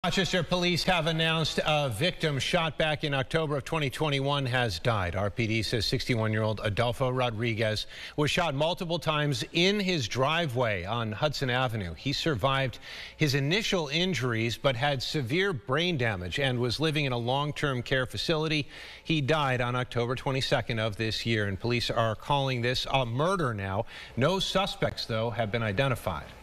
Rochester police have announced a victim shot back in October of 2021 has died. RPD says 61-year-old Adolfo Rodriguez was shot multiple times in his driveway on Hudson Avenue. He survived his initial injuries but had severe brain damage and was living in a long-term care facility. He died on October 22nd of this year, and police are calling this a murder now. No suspects, though, have been identified.